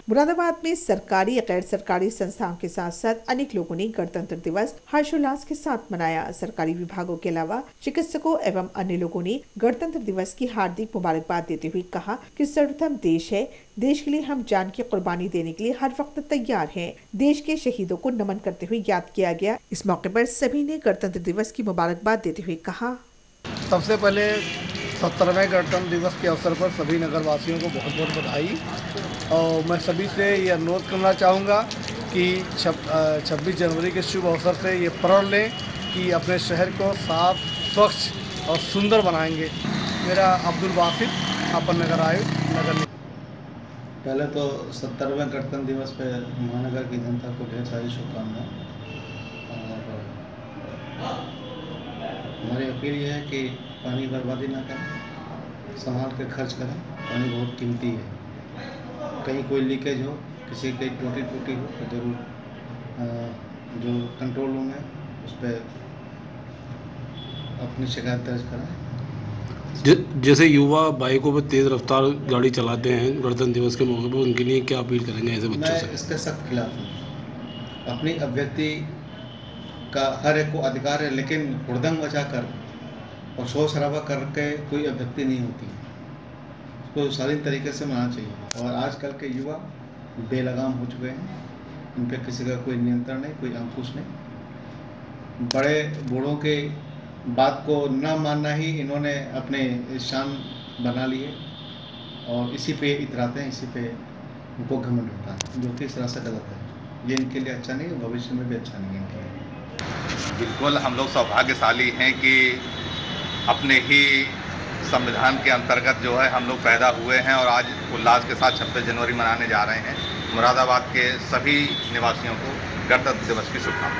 मुरादाबाद में सरकारी या गैर सरकारी संस्थाओं के साथ साथ अनेक लोगों ने गणतंत्र दिवस हर्षोल्लास के साथ मनाया। सरकारी विभागों के अलावा चिकित्सकों एवं अन्य लोगों ने गणतंत्र दिवस की हार्दिक मुबारकबाद देते हुए कहा कि सर्वप्रथम देश है, देश के लिए हम जान की कुर्बानी देने के लिए हर वक्त तैयार हैं। देश के शहीदों को नमन करते हुए याद किया गया। इस मौके पर सभी ने गणतंत्र दिवस की मुबारकबाद देते हुए कहा, सबसे पहले 70वें गणतंत्र दिवस के अवसर पर सभी नगरवासियों को बहुत बहुत बधाई। और मैं सभी से ये अनुरोध करना चाहूँगा कि 26 जनवरी के शुभ अवसर से ये प्रण लें कि अपने शहर को साफ, स्वच्छ और सुंदर बनाएंगे। मेरा अब्दुल वासिफ, अपर नगर आयुक्त, नगर। पहले तो 70वें गणतंत्र दिवस पे महानगर की जनता को ढेर सारी शुभकामनाएं। और हमारी अपील ये है कि पानी बर्बादी ना करें, संभाल के खर्च करें। पानी बहुत कीमती है। कहीं कोई लीकेज हो, किसी की टूटी हो तो जरूर जो कंट्रोल रूम है उस पर अपनी शिकायत दर्ज कराएं। जैसे युवा बाइकों पर तेज़ रफ्तार गाड़ी चलाते हैं गणतंत्र दिवस के मौके पर, उनके लिए क्या अपील करेंगे ऐसे बच्चों से? मैं इसके सख्त खिलाफ हूँ। अपनी अभिव्यक्ति का हर एक को अधिकार है, लेकिन हुड़दंग मचा कर और शोर शराबा करके कोई अभिव्यक्ति नहीं होती। उसको शालीन तरीके से मनाना चाहिए। और आजकल के युवा बेलगाम हो चुके हैं, इन पर किसी का कोई नियंत्रण नहीं, कोई अंकुश नहीं। बड़े बूढ़ों के बात को न मानना ही इन्होंने अपने शान बना लिए और इसी पे इतराते हैं, इसी पे उनको घमंड होता है, जो कि सरासर गलत है। ये इनके लिए अच्छा नहीं है, भविष्य में भी अच्छा नहीं है इनके लिए। बिल्कुल, हम लोग सौभाग्यशाली हैं कि अपने ही संविधान के अंतर्गत जो है हम लोग पैदा हुए हैं और आज उल्लास के साथ 26 जनवरी मनाने जा रहे हैं। मुरादाबाद के सभी निवासियों को गणतंत्र दिवस की शुभकामनाएं।